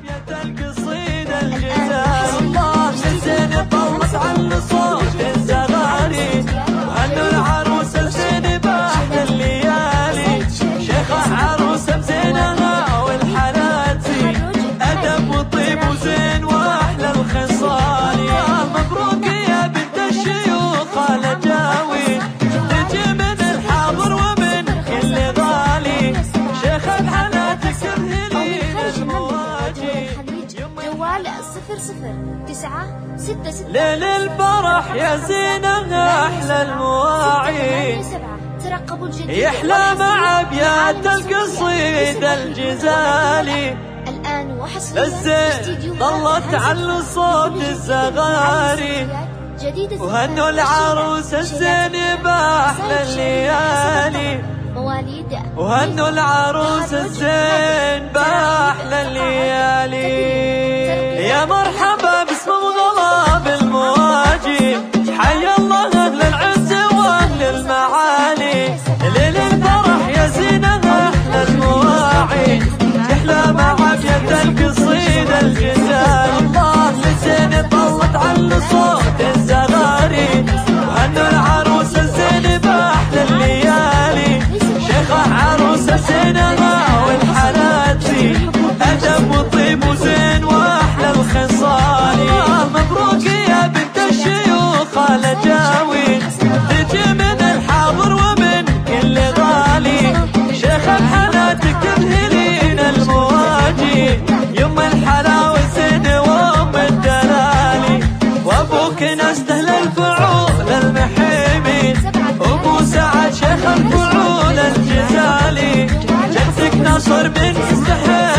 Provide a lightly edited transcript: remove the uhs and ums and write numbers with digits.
عافية القصيد الجزال الله للزين طلت عن صوت الزغاري وهنوا العروس الزين باحلى الليالي شيخة عروس بزينها والحالات أدب وطيب وزين وأحلى الخصال يا مبروك يا بنت الشيوخ الأجاوي تجي من الحاضر ومن كل غالي شيخة الحالات تذهلين المواجي جوال 009666 ليل الفرح يا زينها أحلى المواعيد ترقبوا الجديد يحلى مع أبيات القصيد الجزالي الآن وحصريا للزين ظلت على صوت الزغاري وهنوا العروس الزين بأحلى الليالي مواليد وهنوا العروس الزين بأحلى الليالي يا مرحبا باسم الغلا بالمواجي حيا الله أهل العز وأهل المعالي ليل الفرح يا زينها أحلى المواعيد يحلى مع عافية القصيد الجزال الله للزين طلت على صوت الزغاري وهنوا العروس الزين بأحلى الليالي شيخة عروس زينها والحالات أدب وطيب وزين وأحلى الخصال يا مبروك يا بنت الشيوخ الأجاوي تجي من الحاضر ومن كل غالي شيخة حالاتك تذهلين المواجي يم الحلاوة زين وام الدلالي وابوك نستهل الفعول المحيمي ابو سعد شيخ الفعول الجزالي جدك نصر بن سحر